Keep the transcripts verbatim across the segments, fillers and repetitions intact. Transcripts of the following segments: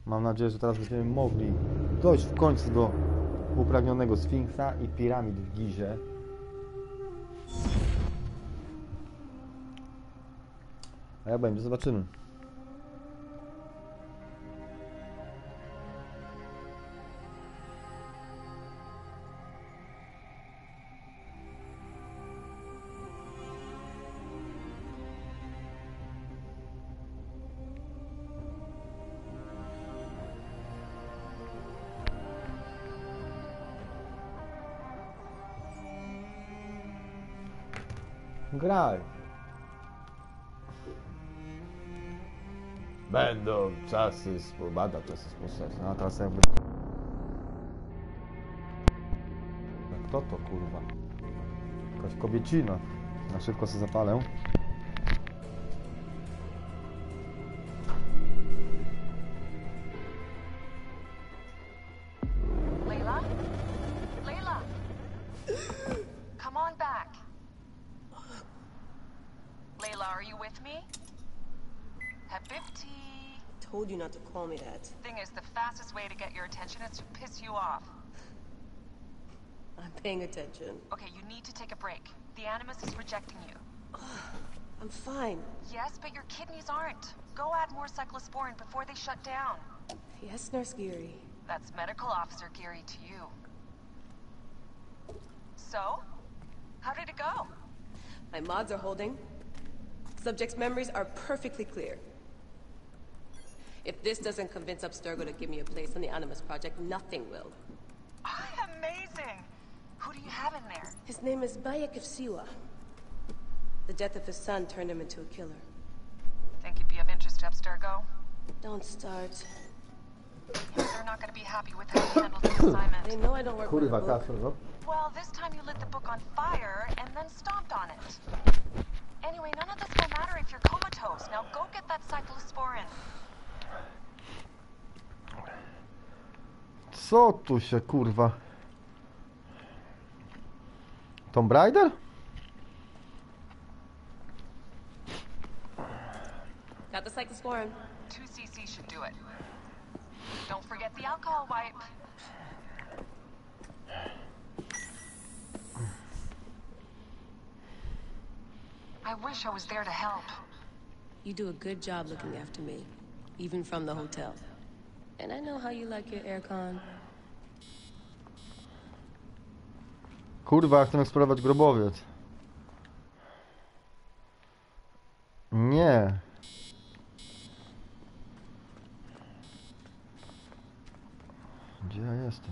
Mam nadzieję, że teraz będziemy mogli dojść w końcu do upragnionego Sfinksa i piramid w Gizie. A jak będzie, zobaczymy. Graj. Będą czasy spobada, czasy spuszczać. No a teraz jakby... Kto to kurwa? Jakaś kobiecina. Na szybko sobie zapalę. Layla? Layla! Come on back. Layla, are you with me? Habibti. Told you not to call me that. Thing is, the fastest way to get your attention is to piss you off. I'm paying attention. Okay, you need to take a break. The Animus is rejecting you. I'm fine. Yes, but your kidneys aren't. Go add more cyclosporin before they shut down. Yes, Nurse Geary. That's Medical Officer Geary to you. So? How did it go? My mods are holding. Subject's memories are perfectly clear. If this doesn't convince Abstergo to give me a place on the Animus Project, nothing will. Amazing! Who do you have in there? His name is Bayek of Siwa. The death of his son turned him into a killer. Think you'd be of interest to Abstergo? Don't start. They're not going to be happy with how you handled the assignment. They know I don't work with a Kurwa, book. Kasper, no? Well, this time you lit the book on fire and then stomped on it. Anyway, none of this will matter if you're comatose. Now go get that cyclosporin. Co tu się kurwa? Tomb Raider? Got the cyclosporin. two C C should do it. Don't forget the alcohol wipe. I wish I was there to help. You do a good job looking after me, even from the hotel. And I know how you like your aircon. Kurwa, chcę eksplorować grobowiec. Nie. Gdzie ja jestem?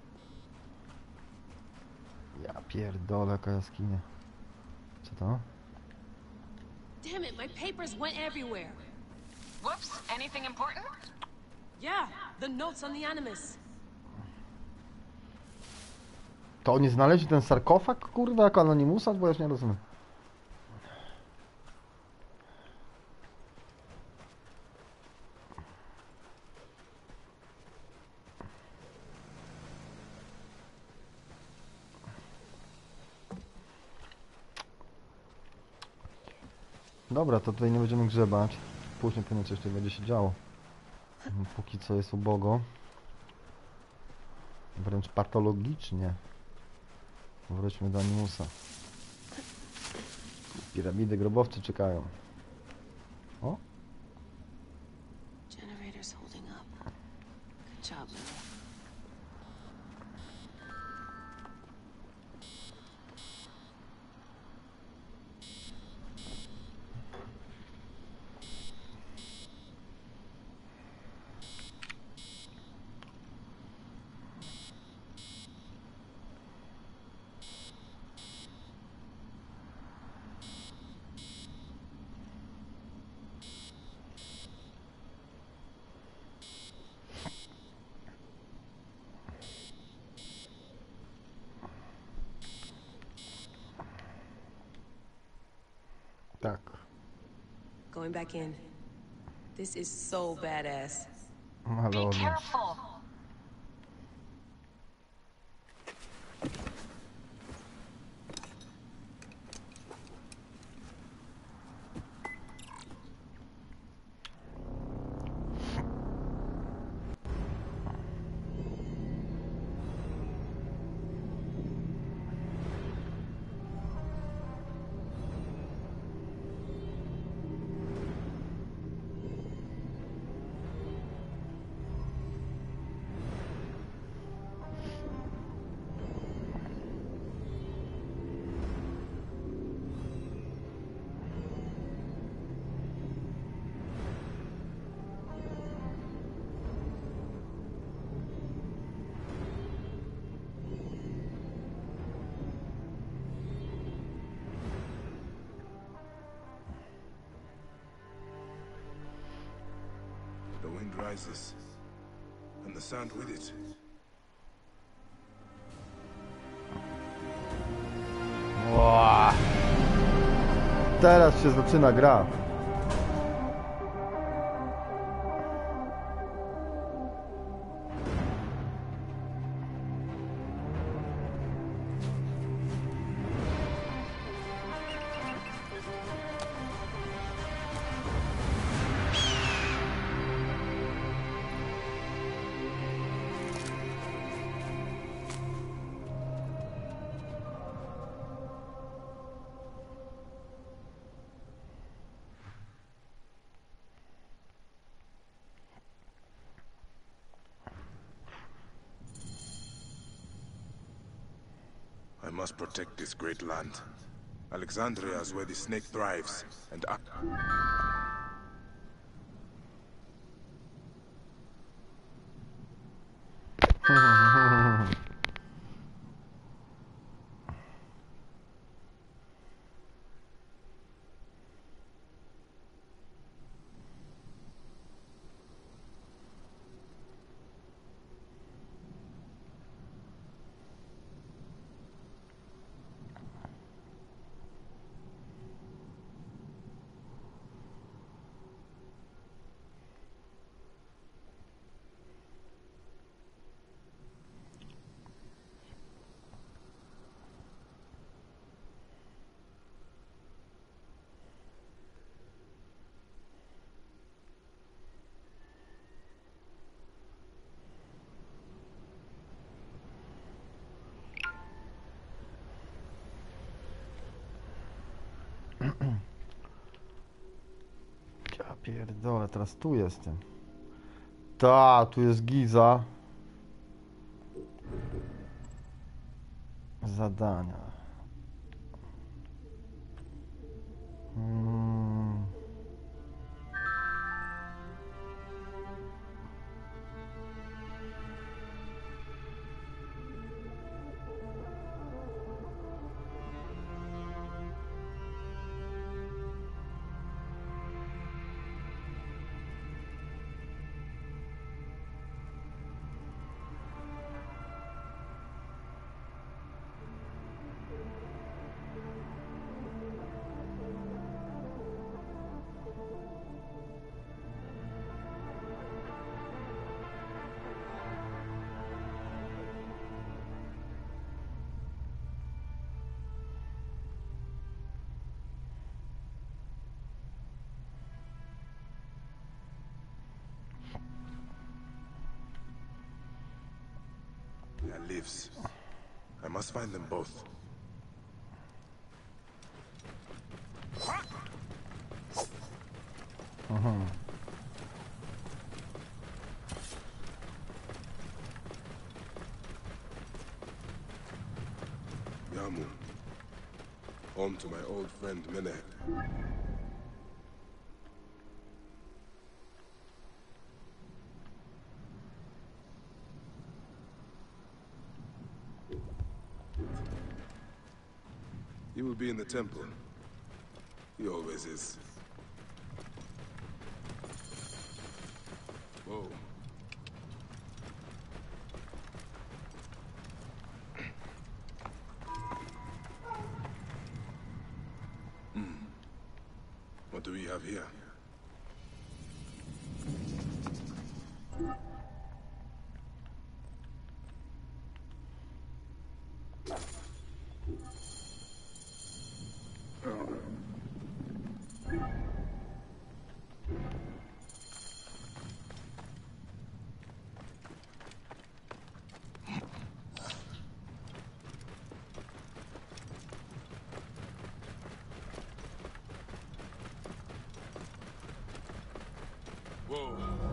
Ja pierdolę, jaka jaskinia. Co to? Damn it, my papers went everywhere. Whoops, anything important? Yeah, the notes on the Animus. To oni znaleźli ten sarkofag, kurwa, jako Anonimusa? Bo ja już nie rozumiem. Dobra, to tutaj nie będziemy grzebać. Później pewnie coś tutaj będzie się działo. Póki co jest ubogo. Wręcz patologicznie. Wróćmy do Animusa. Piramidy grobowcy czekają. O? Generator's holding up. Good job, Lily. Tak. Going back in. This is so badass. Ale Be ładnie. careful. rises, and the sound with it. Ła. Teraz się zaczyna gra. I must protect this great land. Alexandria is where the snake thrives, and I... Ja pierdolę, teraz tu jestem. Ta, tu jest Giza. Zadania. Hmm. There lives. I must find them both. Aha. Yamu. Home to my old friend Mene. He will be in the temple. He always is. Whoa. Hmm. What do we have here? Whoa.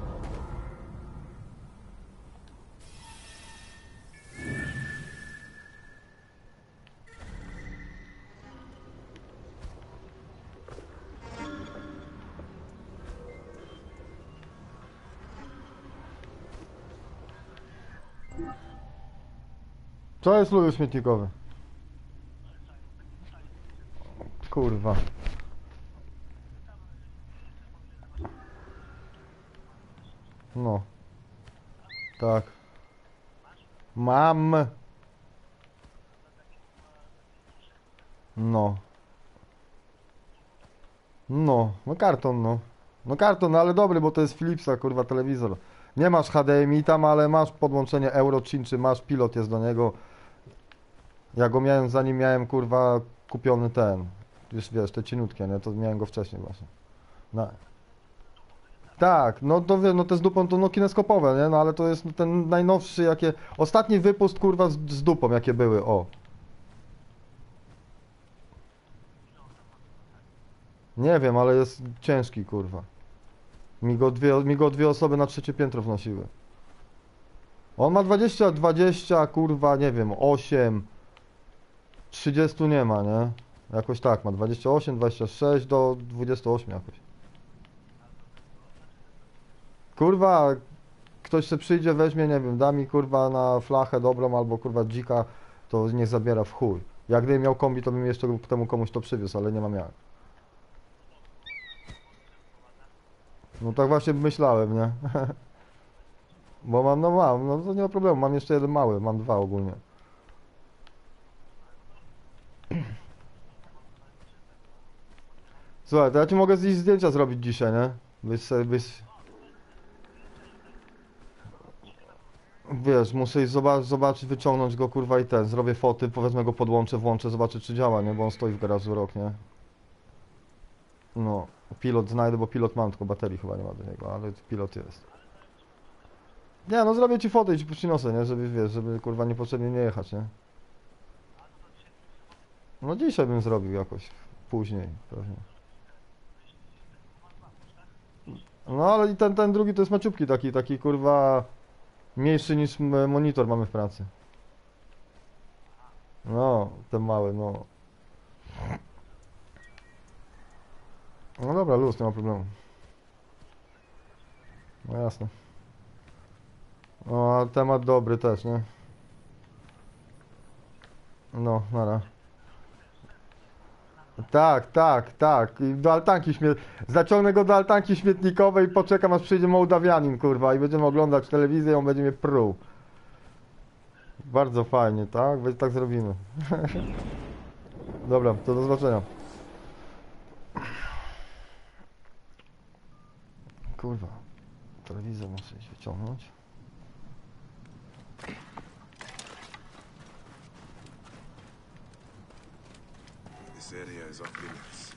Co jest lubił śmietnikowy? Kurwa. No. Tak. Mam. No. No, no karton, no. No karton, no ale dobry, bo to jest Philipsa, kurwa, telewizor. Nie masz H D M I tam, ale masz podłączenie Eurochin, czy masz pilot jest do niego. Ja go miałem zanim miałem, kurwa, kupiony ten. Już wiesz, te cieniutkie, nie? To miałem go wcześniej właśnie. No. Tak, no to wie, no te z dupą to no kineskopowe, nie? No ale to jest ten najnowszy, jakie... Ostatni wypust, kurwa, z, z dupą, jakie były, o. Nie wiem, ale jest ciężki, kurwa. Mi go dwie, mi go dwie osoby na trzecie piętro wnosiły. On ma dwadzieścia, dwadzieścia, kurwa, nie wiem, osiem, trzydzieści nie ma, nie? Jakoś tak, ma dwadzieścia osiem, dwadzieścia sześć do dwudziestu ośmiu jakoś. Kurwa, ktoś se przyjdzie, weźmie, nie wiem, da mi, kurwa, na flachę dobrą albo, kurwa, dzika, to nie zabiera w chuj. Jak gdybym miał kombi, to bym jeszcze temu komuś to przywiózł, ale nie mam jak. No tak właśnie myślałem, nie? Bo mam, no mam, no to nie ma problemu, mam jeszcze jeden mały, mam dwa ogólnie. Słuchaj, to ja ci mogę z nich zdjęcia zrobić dzisiaj, nie? Byś sobie, byś... Wiesz, muszę iść zobaczyć, zobaczyć, wyciągnąć go, kurwa, i ten, zrobię foty, powiedzmy go podłączę, włączę, zobaczę, czy działa, nie? Bo on stoi w garażu rok, nie? No, pilot znajdę, bo pilot mam, tylko baterii chyba nie ma do niego, ale pilot jest. Nie, no zrobię ci fotę i ci przyniosę, nie? Żeby, wiesz, żeby, kurwa, niepotrzebnie nie jechać, nie? No dzisiaj bym zrobił jakoś, później, pewnie. No, ale i ten, ten drugi to jest maciupki taki, taki, kurwa, mniejszy niż m- monitor mamy w pracy. No, ten mały, no. No dobra, luz, nie ma problemu. No jasne. No, a temat dobry też, nie? No, nara. Tak, tak, tak. I do altanki śmie... Zaciągnę go do altanki śmietnikowej i poczekam, aż przyjdzie Mołdawianin, kurwa, i będziemy oglądać telewizję i on będzie mnie pruł. Bardzo fajnie, tak? Więc tak zrobimy. Dobra, to do zobaczenia. Kurwa, telewizor muszę iść wyciągnąć. This area is off limits.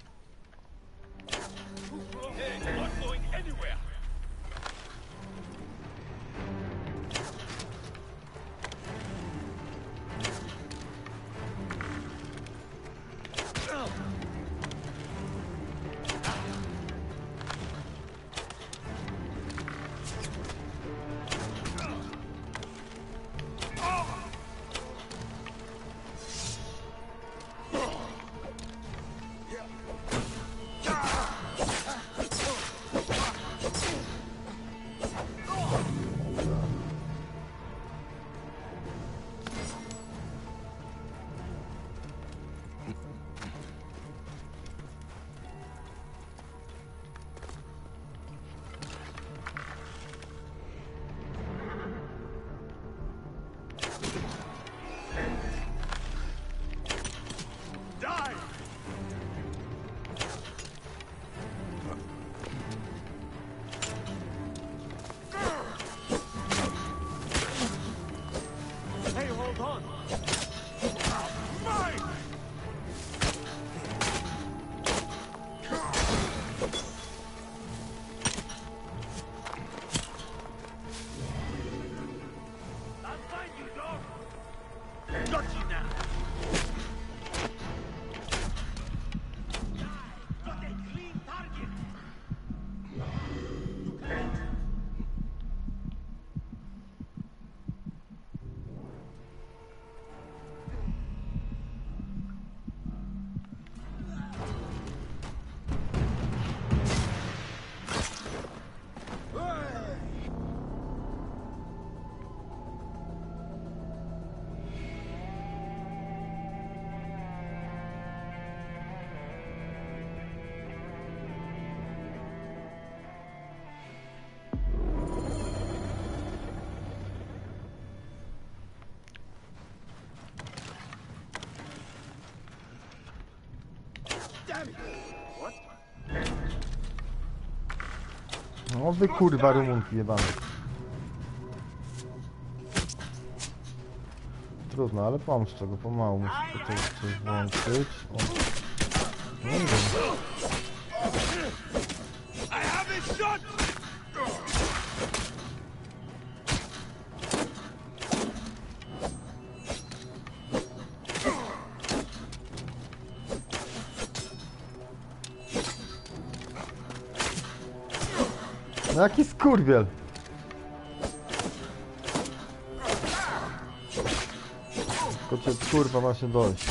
Hey, not going anywhere! No wy kurwa Rumunki jebane. Trudno, ale pomóż czego, pomału muszę tutaj coś włączyć. O. No nie wiem. I have it shot! No jaki skurwiel! Tylko cię kurwa właśnie dojść.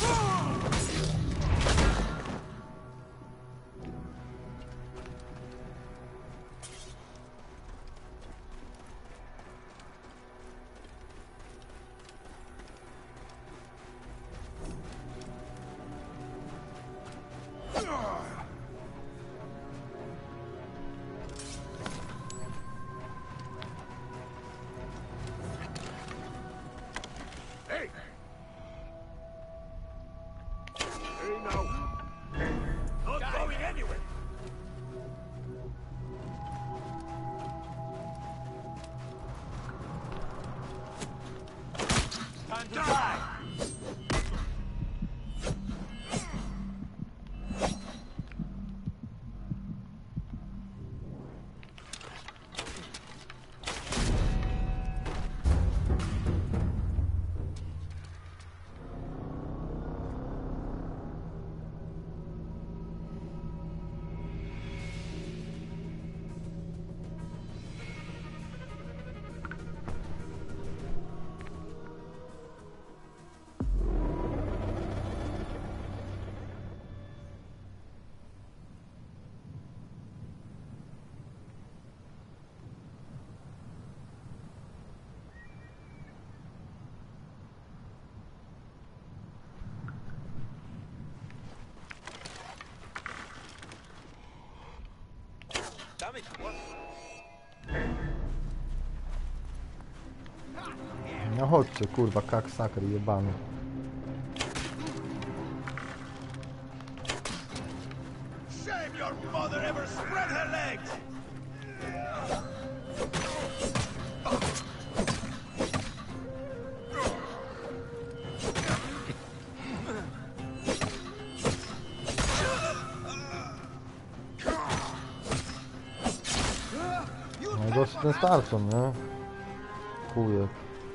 Hey! Hey now! Not going anywhere! Time to die! Damn it, what? No chodźcie, kurwa, kak sakry jebany. Shame your mother ever spread her legs! No dosyć ten starczą, nie? Chujek.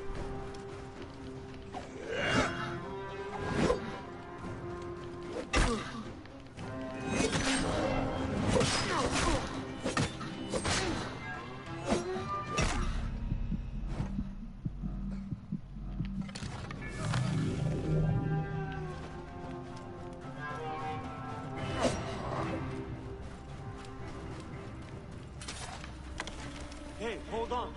Hey, hold on!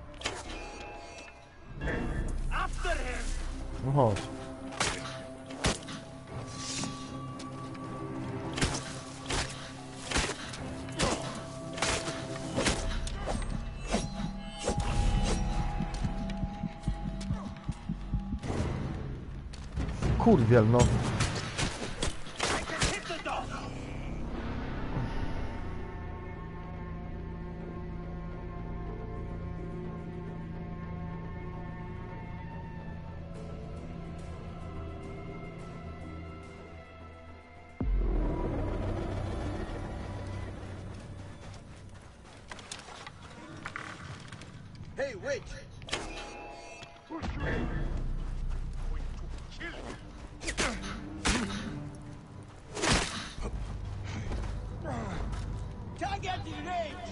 After him! No chodź. Kurwiel, no. I can hit the dog! Hey, wait! Push me! Going to kill you! Target engaged!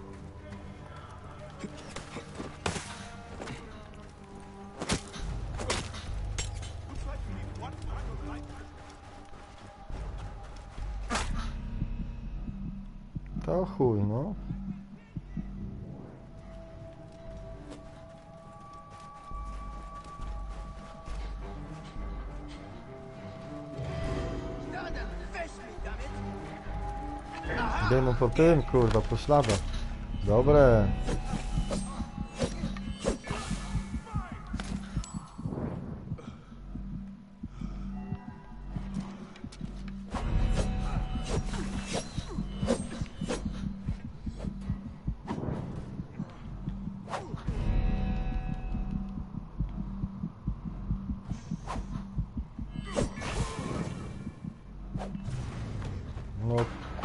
Looks like we need one kind of light. To chuj, no. Biegną po tym, kurwa, po śladach. Dobre.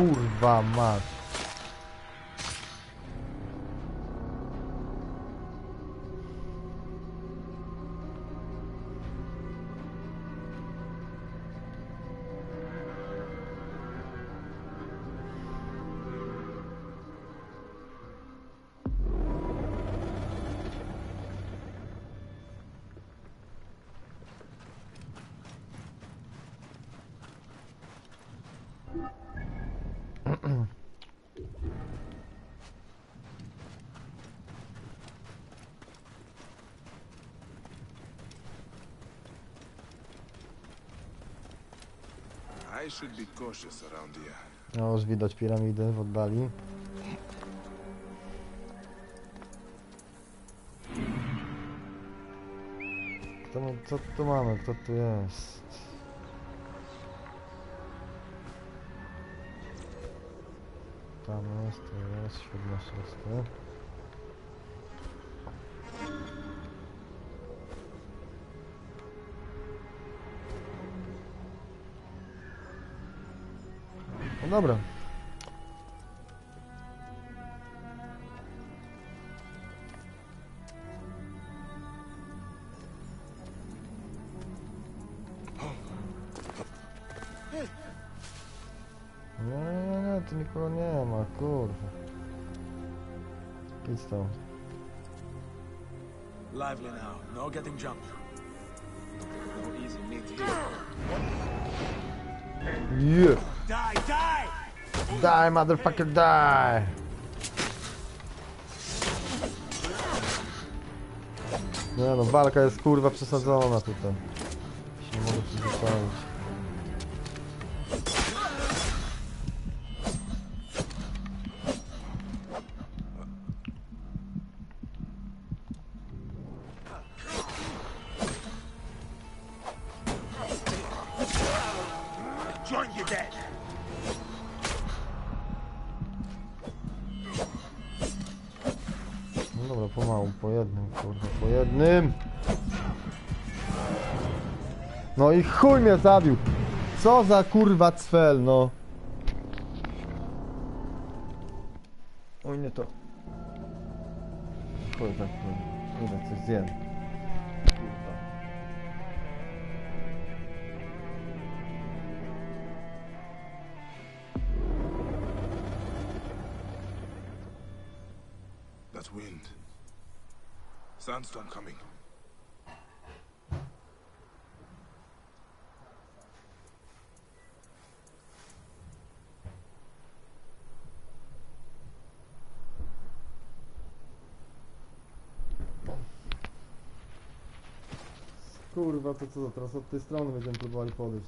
kurwa mać. I should be cautious around here. No, już widać piramidy w oddali. Kto, co tu mamy? Kto tu jest? Tam jest, tu jest, siódmy, szósty. No dobra. Nie, nie, nie, tu nikogo nie ma, kurwa. Idź stąd. Lively now. No getting jumped. No easy meat here. Yeah. Die, die! Die, motherfucker, die! Nie no, walka jest kurwa przesadzona tutaj. Się nie mogę przyzwyczaić. Join you dead. No dobra, pomału, po jednym, kurwa, po jednym! No i chuj mnie zabił! Co za kurwa cfel, no! Oj, nie to. Chuj, tak, chuj. Idę coś zjem. Kurwa. That wind. Sandstorm coming. Kurwa, to co, teraz od tej strony będziemy próbowali podejść.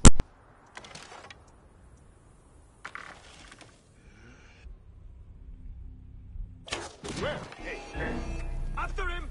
After him!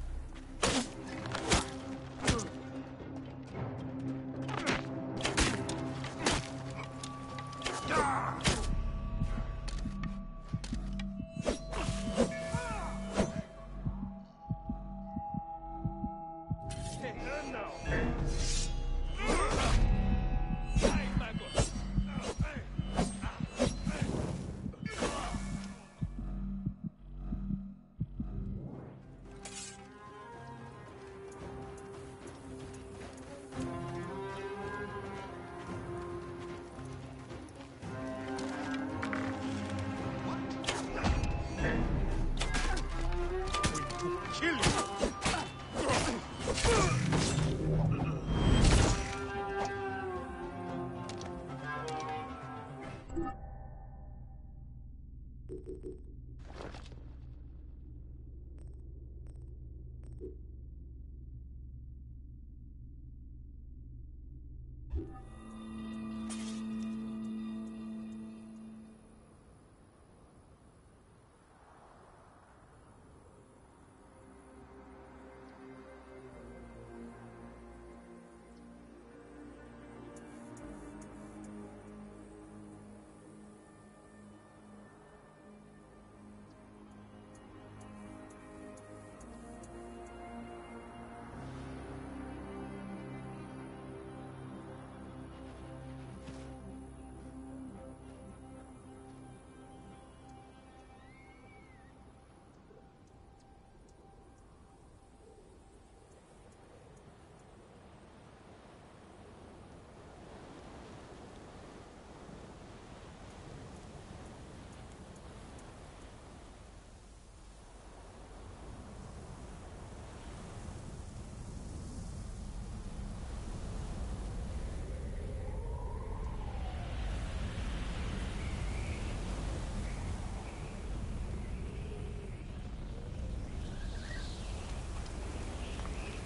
Kill you!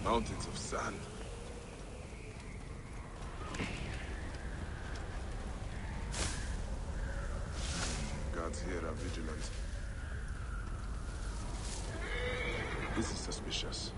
Mountains of sand. Guards here are vigilant. This is suspicious.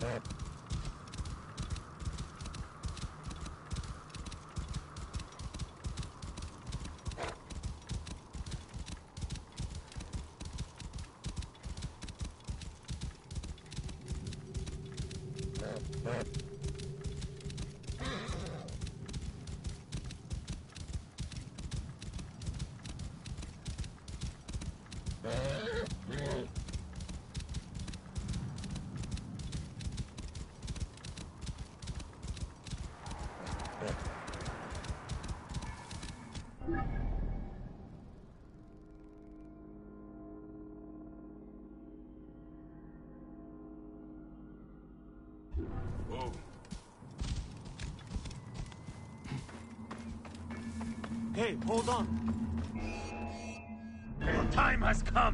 Whoa. Hey, hold on. Your time has come.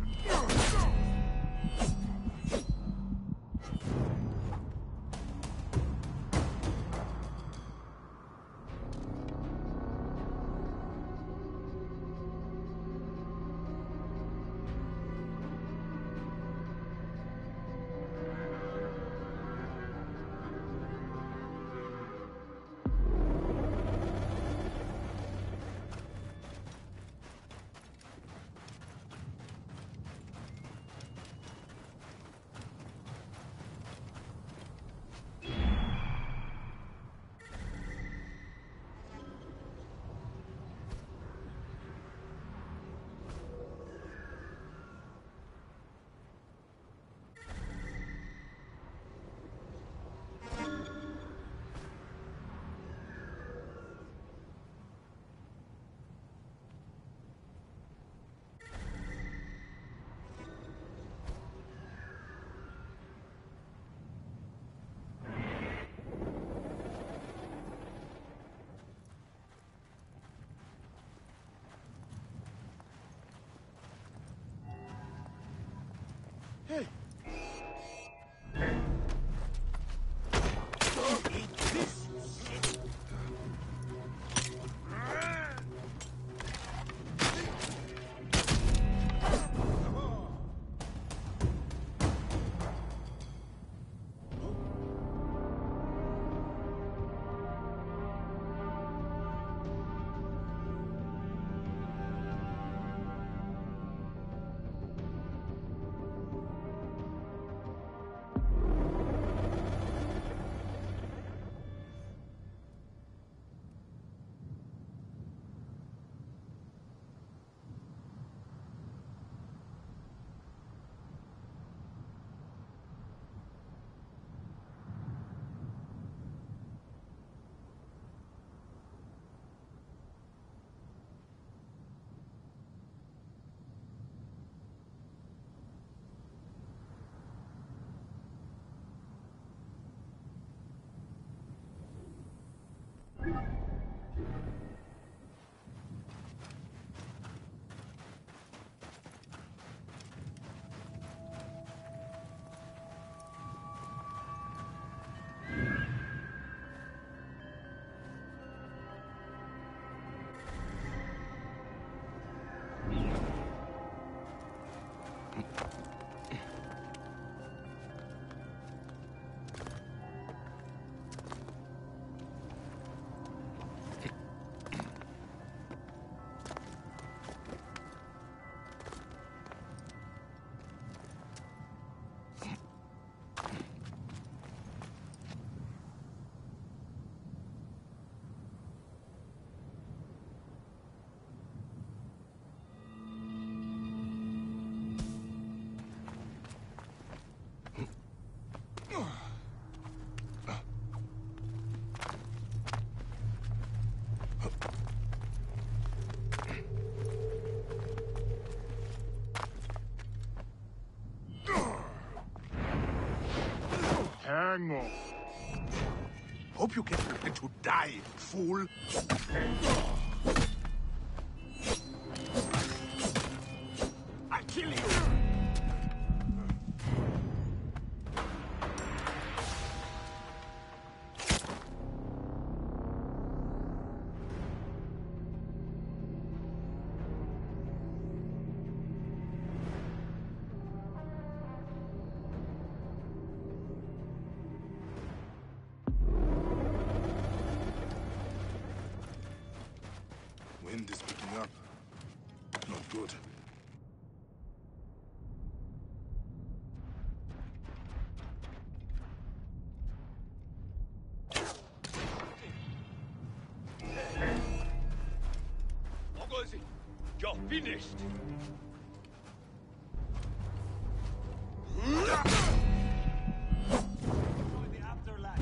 Hey. Eat this, you shit. Hang on. Hope you get ready to die, fool. I'll kill you. Finished. The afterlife.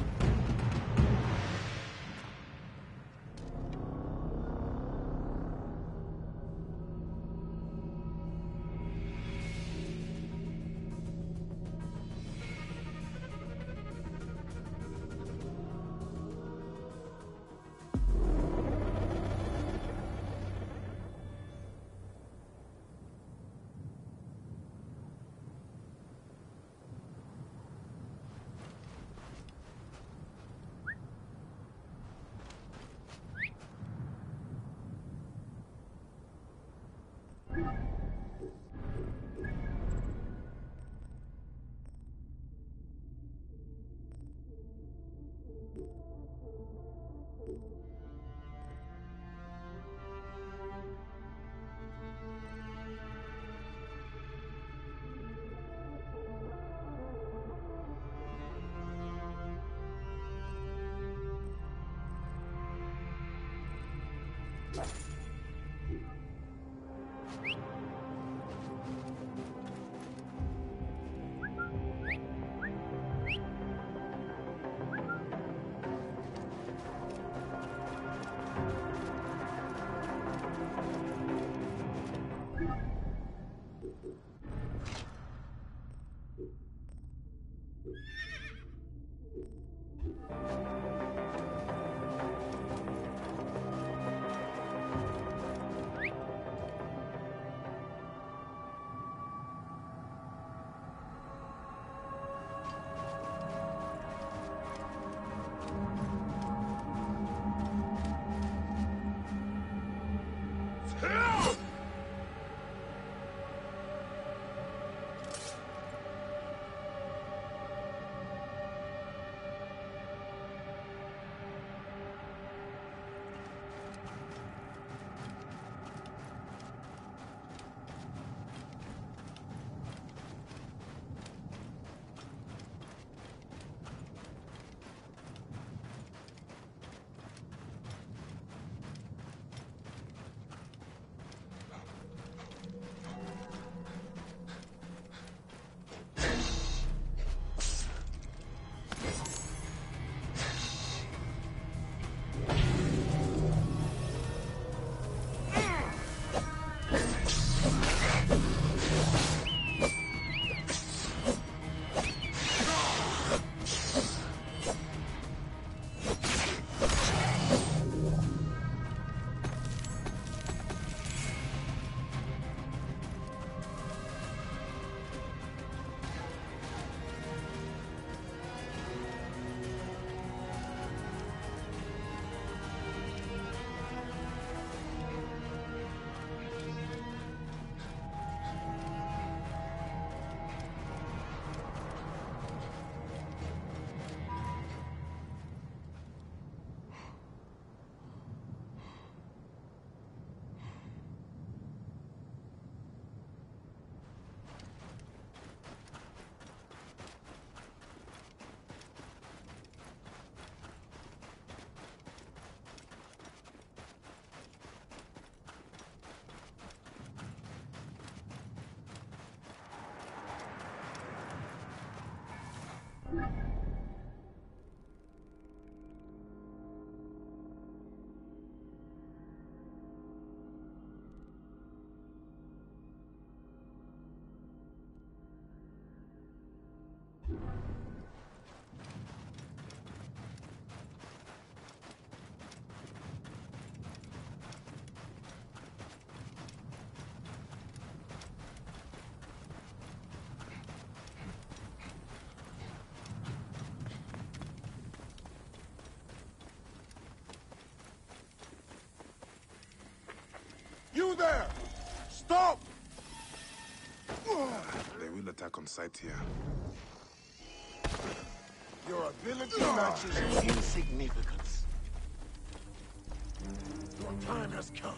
You there! Stop! They will attack on sight here. Your ability matches insignificance. Your time has come.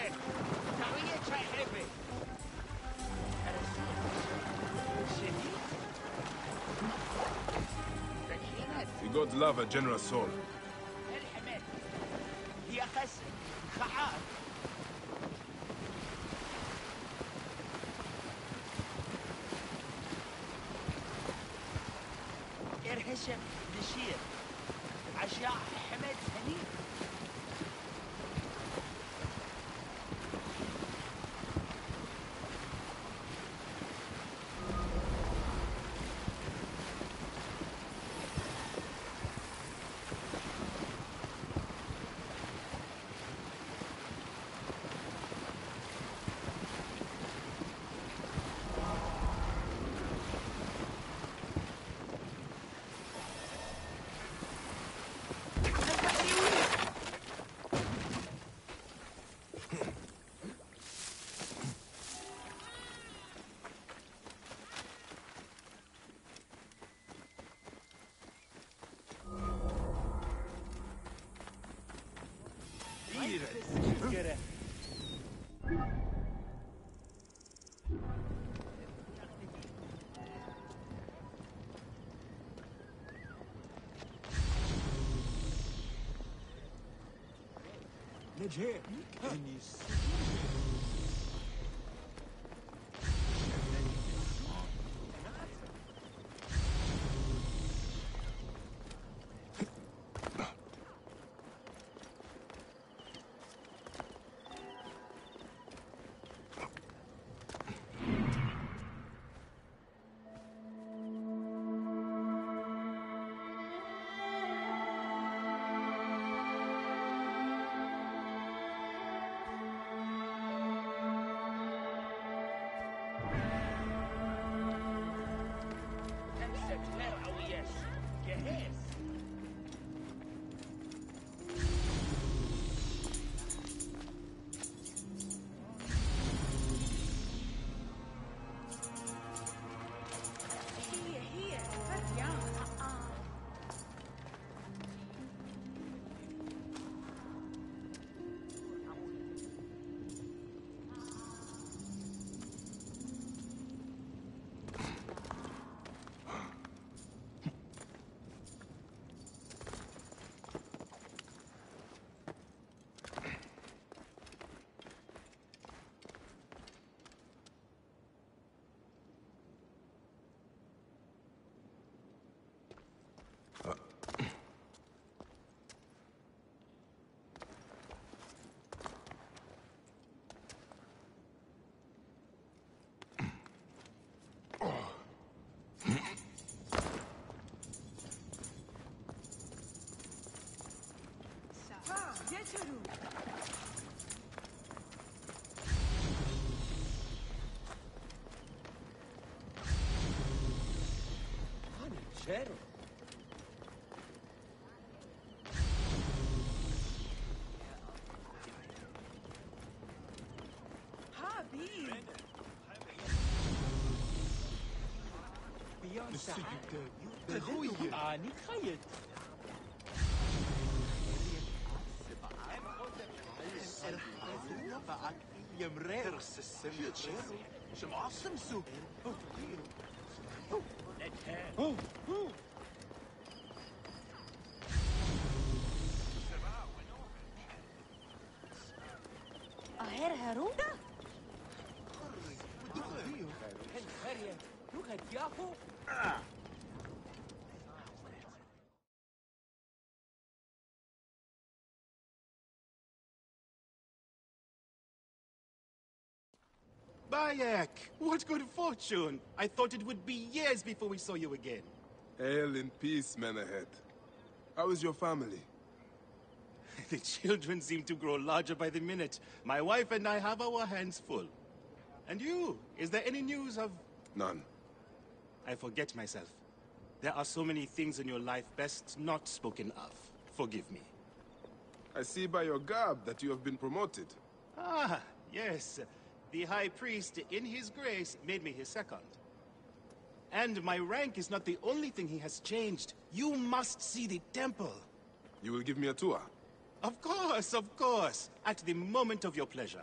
The gods love a generous soul. ارهشم بشير عشاء حمد هني نجي شنو اني خيط يمرر شم عاصم سو أهير هرودا؟ Bayek! What good fortune! I thought it would be years before we saw you again. Hail in peace, Menahet. How is your family? The children seem to grow larger by the minute. My wife and I have our hands full. And you? Is there any news of... None. I forget myself. There are so many things in your life best not spoken of. Forgive me. I see by your garb that you have been promoted. Ah, yes. The High Priest, in his grace, made me his second. And my rank is not the only thing he has changed. You must see the temple. You will give me a tour? Of course, of course. At the moment of your pleasure.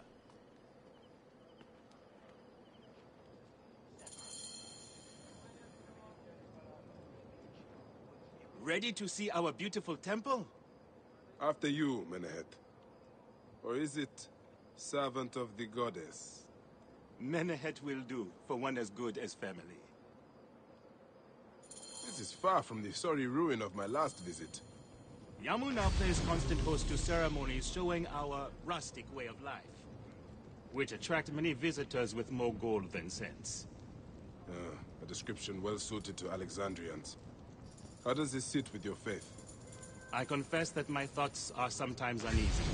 Ready to see our beautiful temple? After you, Menehet. Or is it servant of the goddess? Menehet will do for one as good as family. This is far from the sorry ruin of my last visit. Yamu now plays constant host to ceremonies showing our rustic way of life, which attract many visitors with more gold than sense. Uh, a description well suited to Alexandrians. How does this sit with your faith? I confess that my thoughts are sometimes uneasy.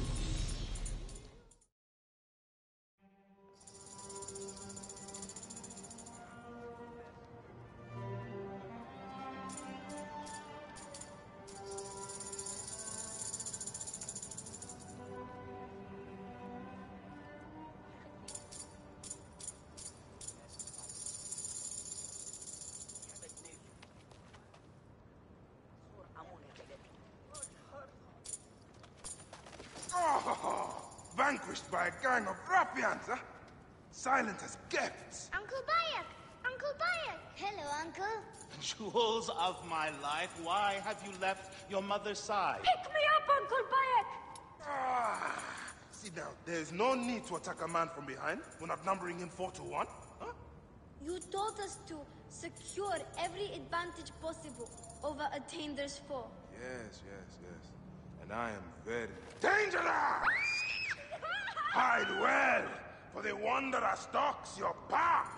Oh, vanquished by a gang of ruffians, huh? Silent as gifts. Uncle Bayek! Uncle Bayek! Hello, Uncle. Jewels of my life, why have you left your mother's side? Pick me up, Uncle Bayek! Ah, see now, there's no need to attack a man from behind. We're not numbering him four to one. Huh? You taught us to secure every advantage possible over Attainer's foe. Yes, yes, yes. And I am very dangerous! Hide well, for the wanderer stalks your path!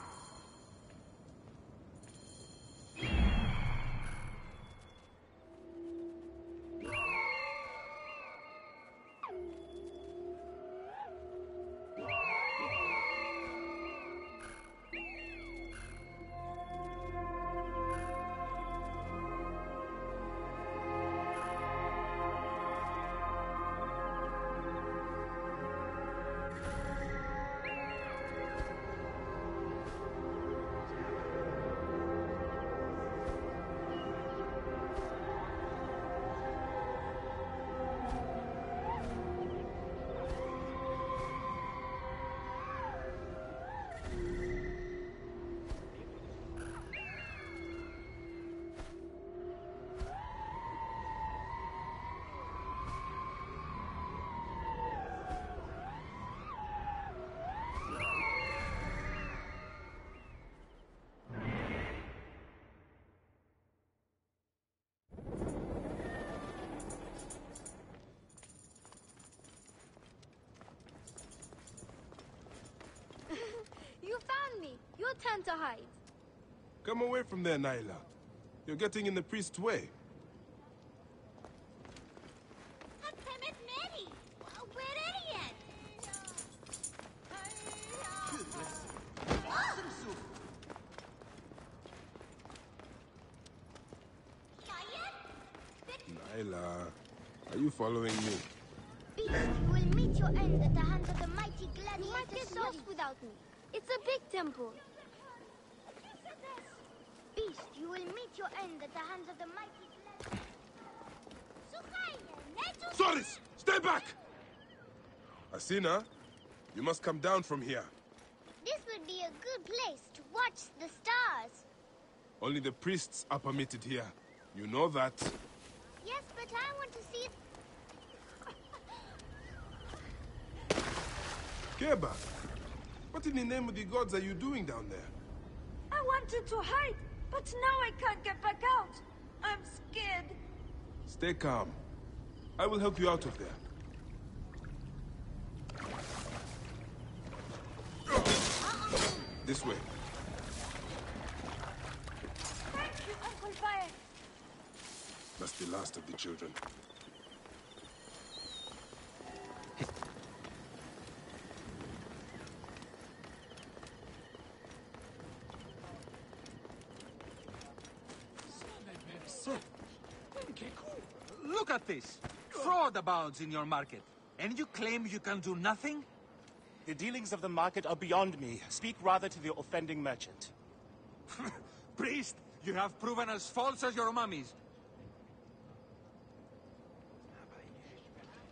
You found me. Your turn to hide. Come away from there, Naila. You're getting in the priest's way. Naila, are you following me? Beast, you will meet your end at the hands of the mighty gladiators. You might get lost without me. It's a big temple. Beast, you will meet your end at the hands of the mighty gladiators. Soris! Stay back! Asina, you must come down from here. This would be a good place to watch the stars. Only the priests are permitted here. You know that. Yes, but I want to see it. Keba, what in the name of the gods are you doing down there? I wanted to hide, but now I can't get back out. I'm scared. Stay calm. I will help you out of there. This way. Thank you, Uncle Bayek. That's the last of the children. Look at this. Fraud abounds in your market. And you claim you can do nothing? The dealings of the market are beyond me. Speak rather to the offending merchant. Priest, you have proven as false as your mummies.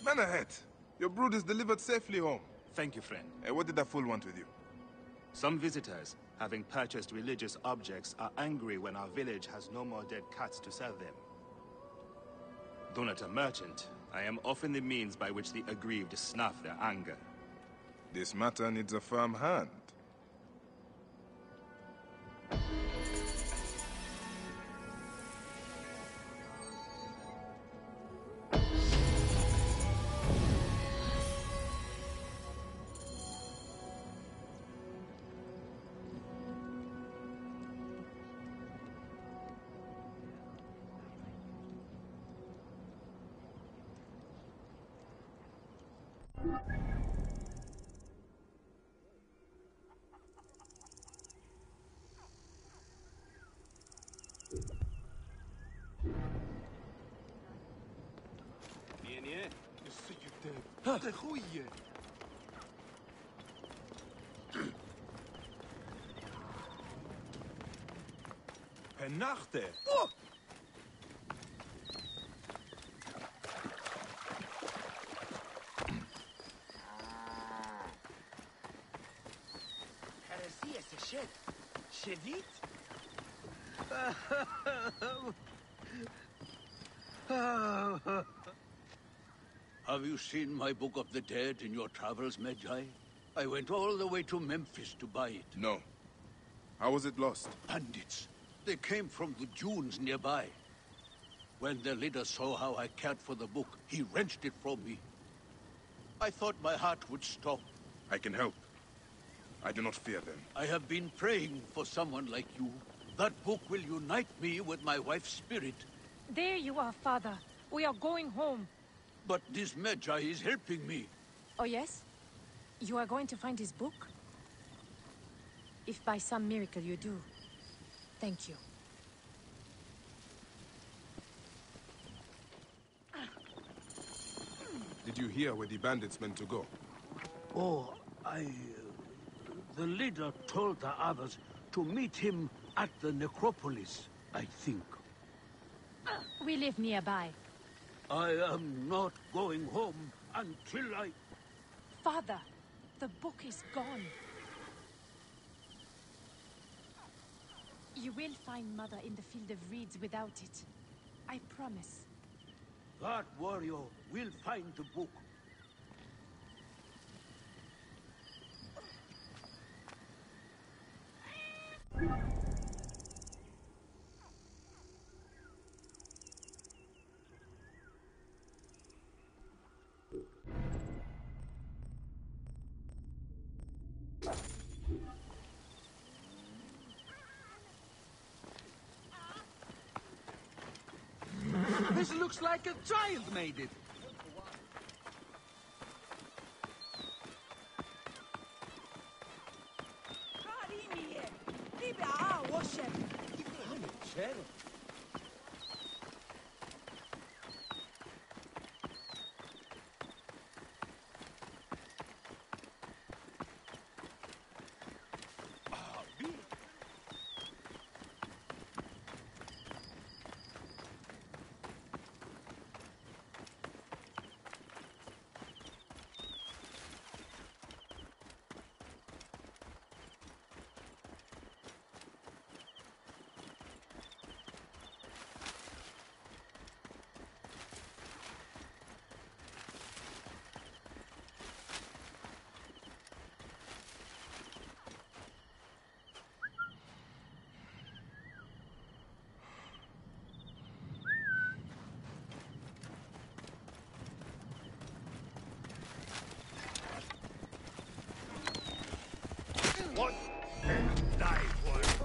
Menahet, your brood is delivered safely home. Thank you, friend. And what did that fool want with you? Some visitors, having purchased religious objects, are angry when our village has no more dead cats to sell them. Though not a merchant, I am often the means by which the aggrieved snuff their anger. This matter needs a firm hand. De goeie. Penachte. Oh! Heresia se shed. Shedit? Have you seen my Book of the Dead in your travels, Magi? I went all the way to Memphis to buy it. No. How was it lost? Bandits. They came from the dunes nearby. When their leader saw how I cared for the book, he wrenched it from me. I thought my heart would stop. I can help. I do not fear them. I have been praying for someone like you. That book will unite me with my wife's spirit. There you are, Father. We are going home. But this Magi is helping me. Oh, yes? You are going to find his book? If by some miracle you do, thank you. Did you hear where the bandits meant to go? Oh, I... Uh, the leader told the others to meet him at the necropolis, I think. We live nearby. I am not going home until I... Father, the book is gone. You will find Mother in the field of reeds without it. I promise. That warrior will find the book. This looks like a child made it. What? Die for it.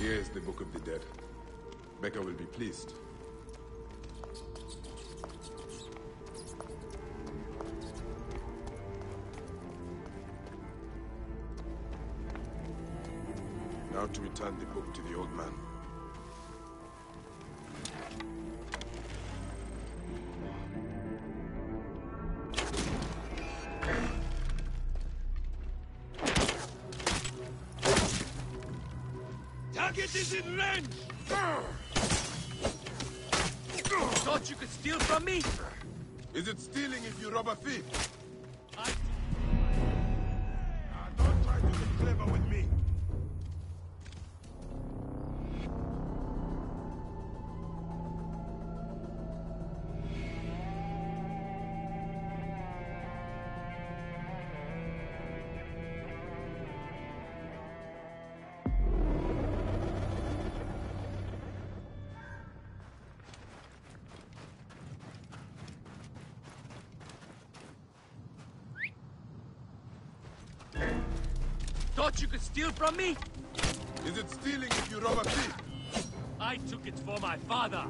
Here is the Book of the Dead. Becca will be pleased. Now to return the book to the old man. Target is in range! Thought you could steal from me? Is it stealing if you rob a thief? I... Ah, don't try to get clever with me. Thought you could steal from me? Is it stealing if you rob a thief? I took it for my father.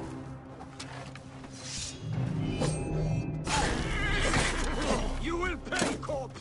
You will pay, corpse!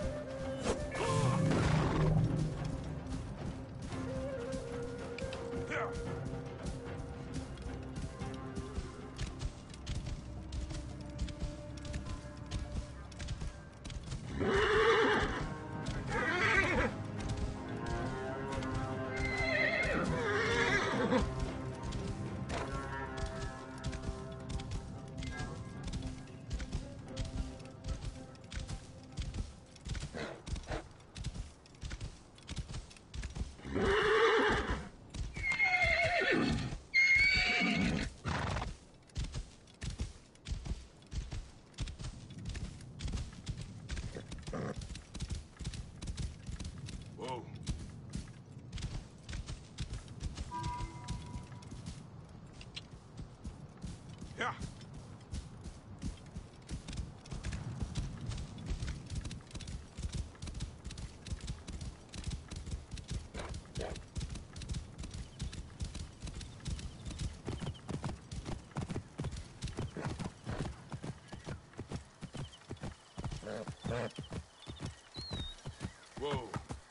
Whoa. Yeah. Whoa.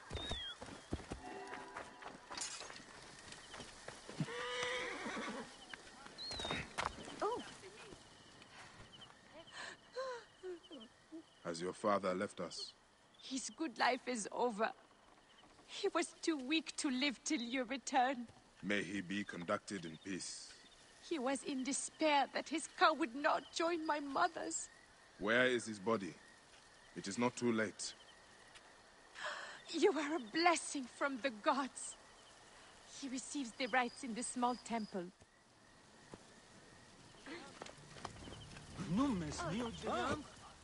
Has your father left us? His good life is over. He was too weak to live till your return. May he be conducted in peace. He was in despair that his cow would not join my mother's. Where is his body? It is not too late. You are a blessing from the gods. He receives the rites in the small temple. No me sniel, Jam.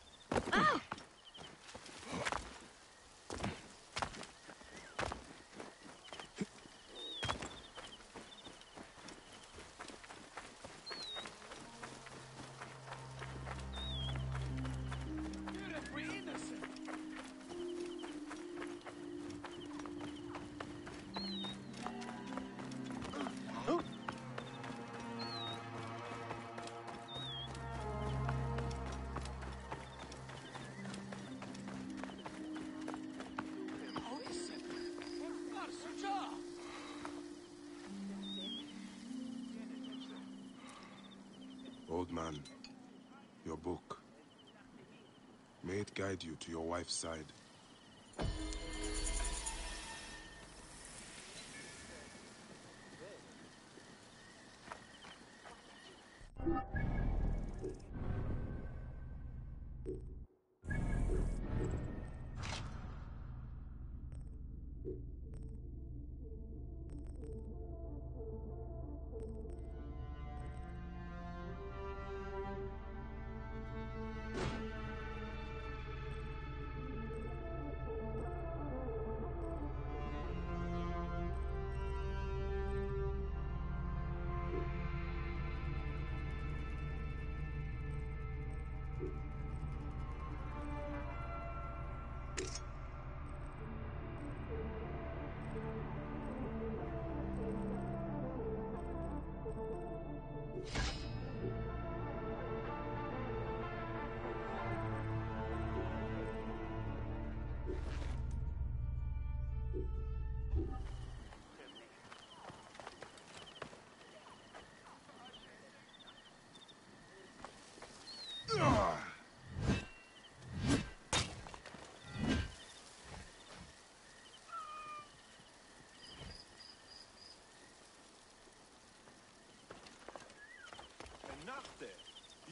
Old man, your book. May it guide you to your wife's side.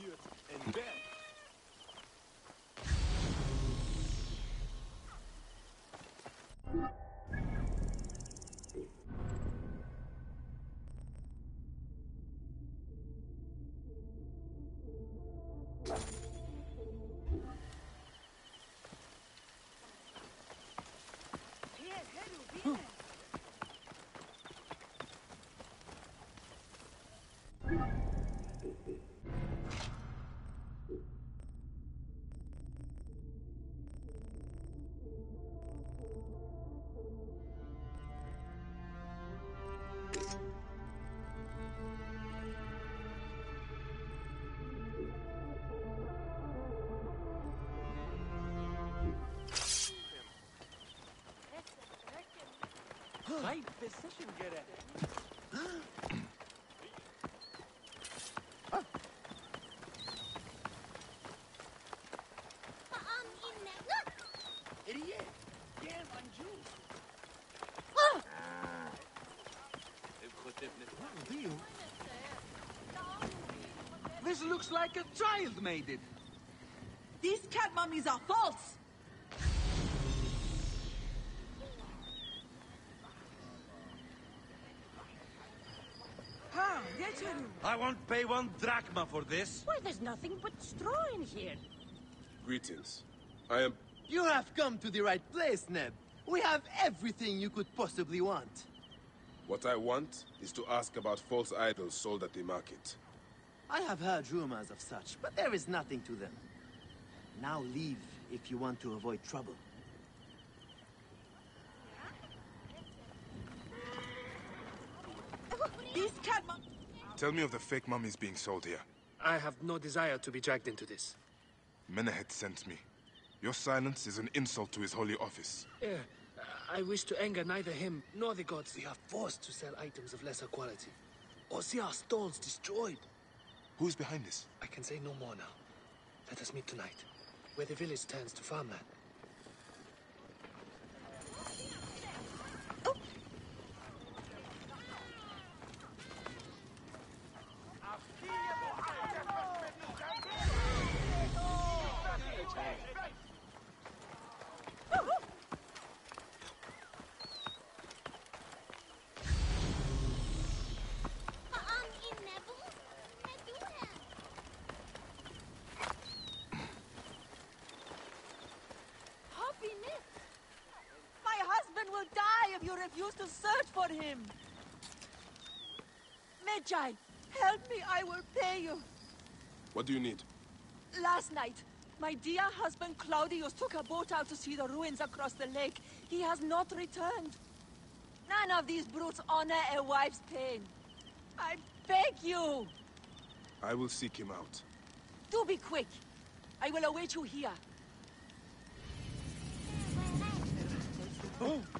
idiots and then... Right position, get it. Idiot! Damn, Anju! This looks like a child made it. These cat mummies are false! How? Get you. I won't pay one drachma for this. Why, there's nothing but straw in here. Greetings. I am... You have come to the right place, Ned. We have everything you could possibly want. What I want is to ask about false idols sold at the market. I have heard rumors of such, but there is nothing to them. Now leave if you want to avoid trouble. These cat mum... Tell me of the fake mummies being sold here. I have no desire to be dragged into this. Menehet sent me. Your silence is an insult to his holy office. Yeah, I wish to anger neither him nor the gods. We are forced to sell items of lesser quality, or see our stalls destroyed. Who's behind this? I can say no more now. Let us meet tonight, where the village turns to farmland. Refuse to search for him. Medjay, help me, I will pay you. What do you need? Last night, my dear husband Claudius took a boat out to see the ruins across the lake. He has not returned. None of these brutes honor a wife's pain. I beg you. I will seek him out. Do be quick. I will await you here. Oh.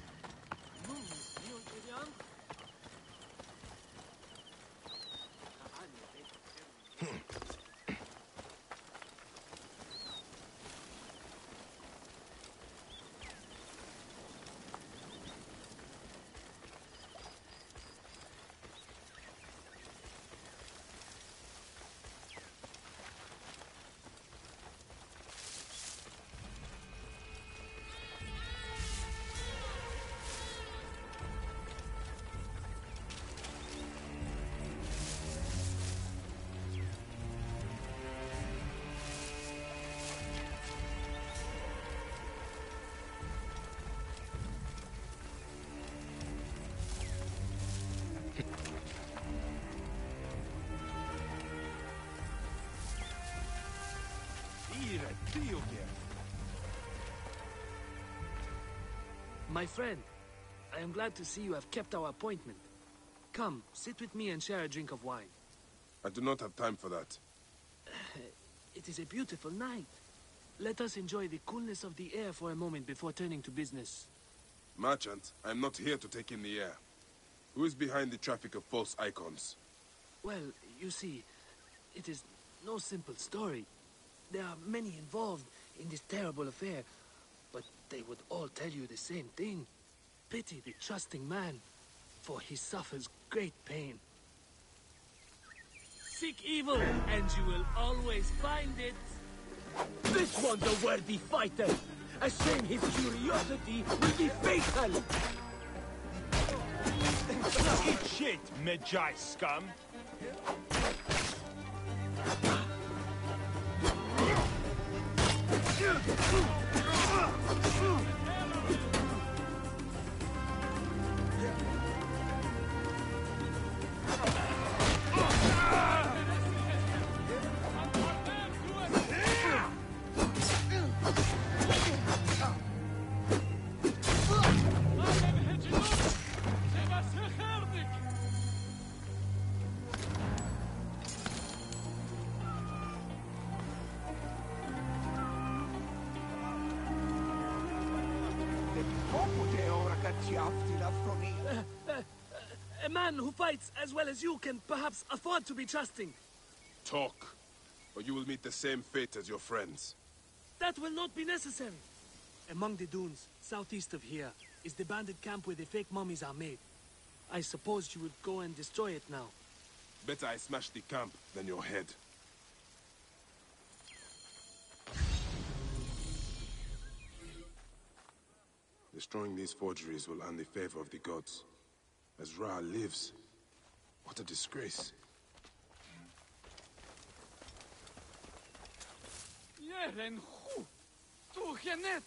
My friend, I am glad to see you have kept our appointment. Come, sit with me and share a drink of wine. I do not have time for that. It is a beautiful night. Let us enjoy the coolness of the air for a moment before turning to business. Merchant, I am not here to take in the air. Who is behind the traffic of false icons? Well, you see, it is no simple story. There are many involved in this terrible affair, but they would all tell you the same thing. Pity the trusting man, for he suffers great pain. Seek evil, and you will always find it. This one's a worthy fighter. A shame his curiosity will be fatal. Eat shit, Medjai scum. A man who fights as well as you can perhaps afford to be trusting. Talk, or you will meet the same fate as your friends. That will not be necessary. Among the dunes, southeast of here, is the bandit camp where the fake mummies are made. I suppose you would go and destroy it now. Better I smash the camp than your head. Destroying these forgeries will earn the favor of the gods. As Ra lives, what a disgrace. Jeren, hu, tu genet.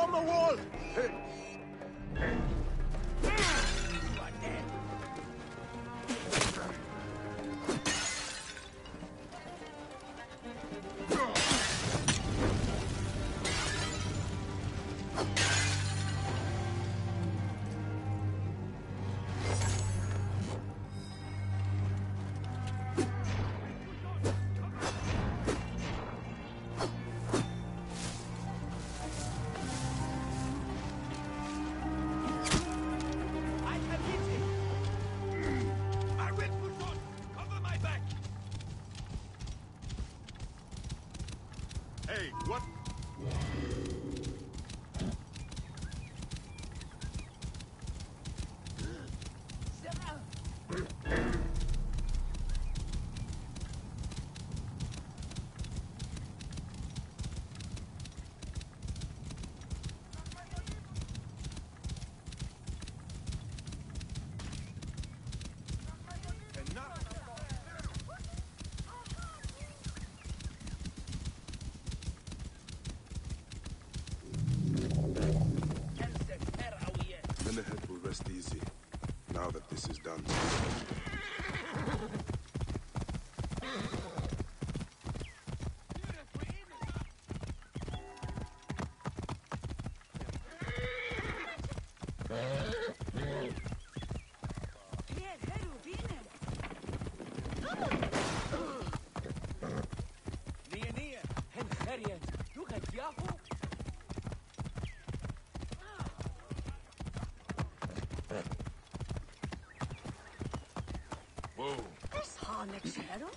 on the wall! Hey. Hey, what? Then the head will rest easy, now that this is done. Whoa. This Harnick's Herald?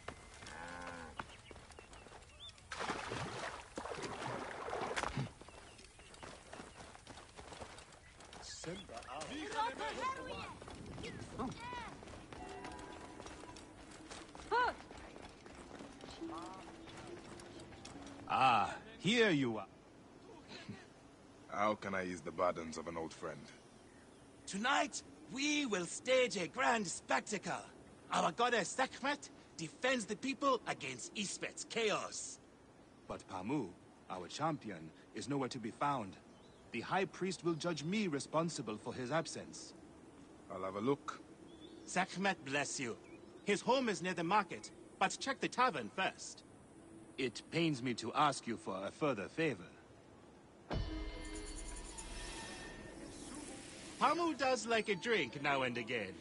Ah, here you are. How can I ease the burdens of an old friend? Tonight, we will stage a grand spectacle. Our goddess Sekhmet defends the people against Ispet's chaos. But Pamu, our champion, is nowhere to be found. The High Priest will judge me responsible for his absence. I'll have a look. Sekhmet bless you. His home is near the market, but check the tavern first. It pains me to ask you for a further favor. Pamu does like a drink now and again.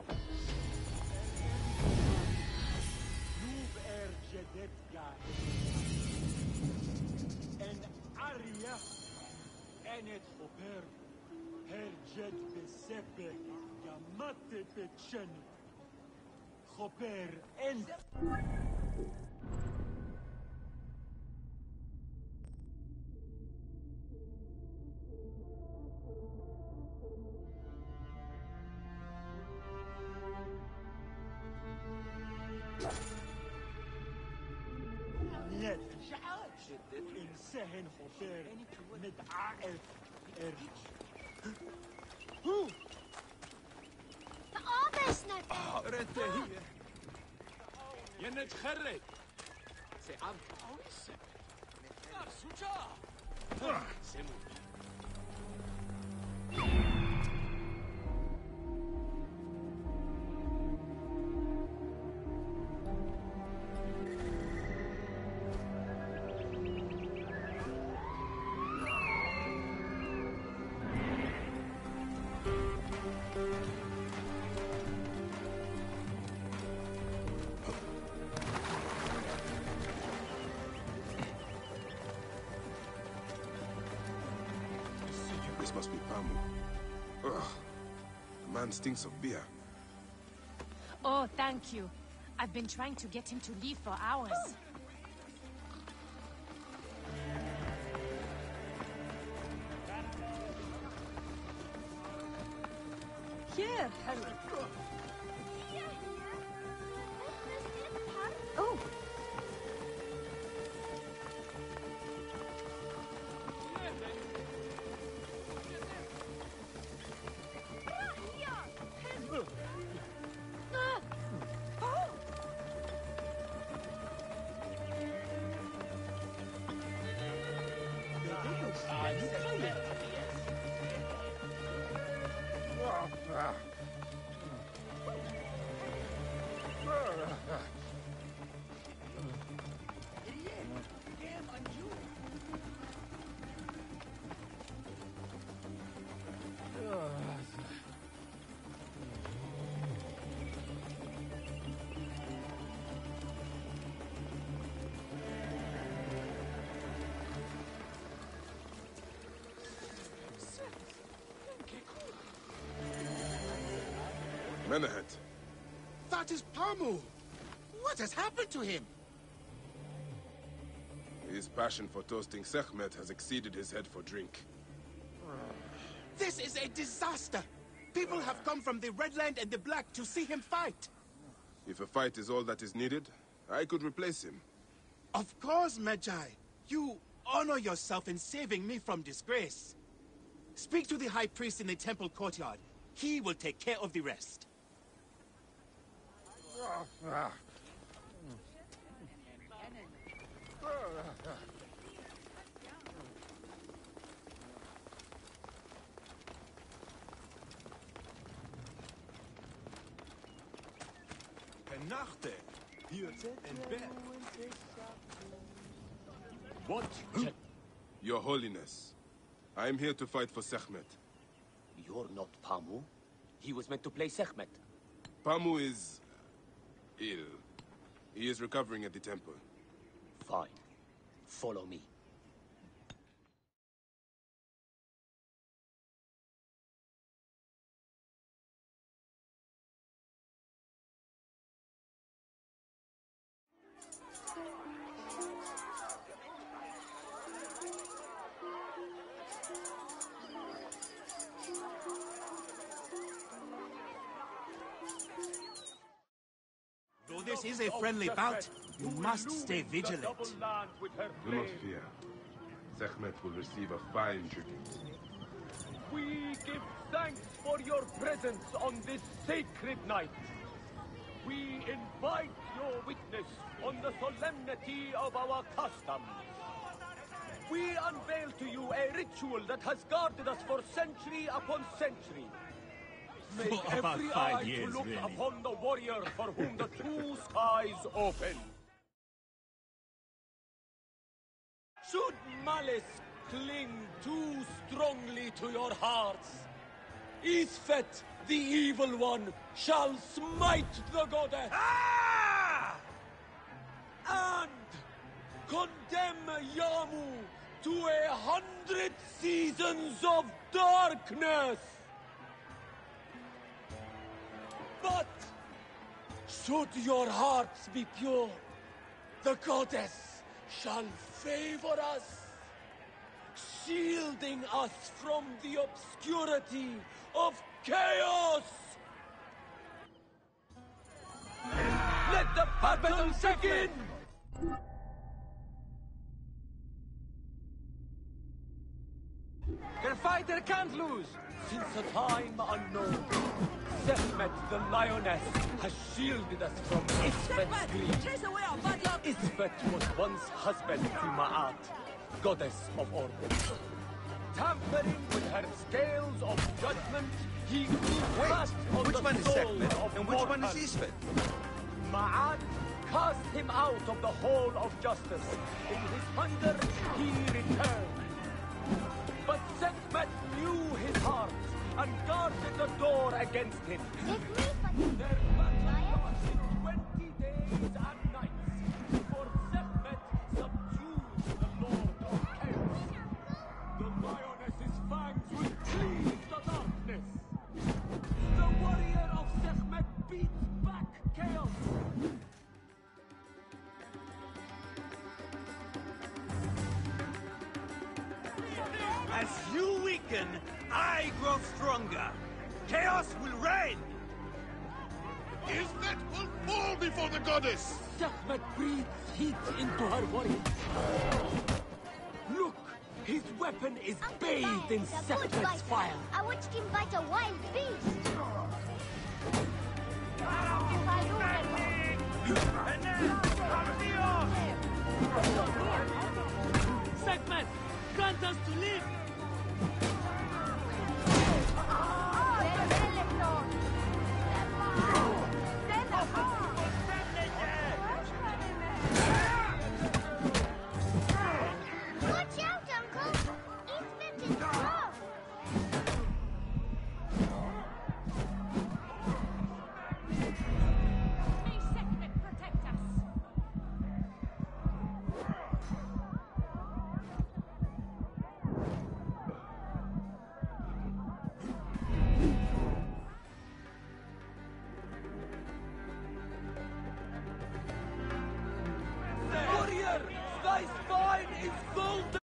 إنسان خفير متعاقب تعابسنا رتهية ينتخرج سعب سجا سمو This must be Pamu. Ugh. The man stinks of beer. Oh, thank you. I've been trying to get him to leave for hours. Here, Herald. Oh. Menahet. That is Pamu! What has happened to him? His passion for toasting Sekhmet has exceeded his head for drink. This is a disaster! People have come from the Red Land and the Black to see him fight! If a fight is all that is needed, I could replace him. Of course, Magi. You honor yourself in saving me from disgrace. Speak to the High Priest in the temple courtyard. He will take care of the rest. Nachte, here and back. What? Your Holiness, I am here to fight for Sekhmet. You're not Pamu. He was meant to play Sekhmet. Pamu is... ill. He is recovering at the temple. Fine. Follow me. Though this is a friendly bout, you must stay vigilant. Do not fear. Sekhmet will receive a fine tribute. We give thanks for your presence on this sacred night. We invite your witness on the solemnity of our customs. We unveil to you a ritual that has guarded us for century upon century. Make For about every five eye years, to look really. upon the warrior for whom the two skies open. Should malice cling too strongly to your hearts, Isfet, the evil one, shall smite the goddess. Ah! And condemn Yamu to a hundred seasons of darkness. But should your hearts be pure, the goddess shall favor us, shielding us from the obscurity of chaos. Let the battle begin! Their fighter can't lose! Since a time unknown, Sekhmet the lioness has shielded us from Isfet's greed. Chase away our bad luck! Isfet was once husband to Ma'at, goddess of order. Tampering with her scales of judgment, he grew fast on which the one is soul Sekhmet of and which one is mortals. Isfet? Ma'at cast him out of the hall of justice. In his hunger, he returned. But Sekhmet knew his heart and guarded the door against him. Their battle lasted twenty days and nights before Sekhmet subdued the Lord of Chaos. The lioness's fangs will cleave the darkness. The warrior of Sekhmet beats back chaos. As you weaken, I grow stronger. Chaos will reign. Isfet will fall before the goddess! Sekhmet breathes heat into her warrior. Look, his weapon is bathed in Sekhmet's fire. I watched him bite a wild beast. Sekhmet, grant us to live! Watch out, Uncle! Isfet is strong. May Sekhmet protect us. golden.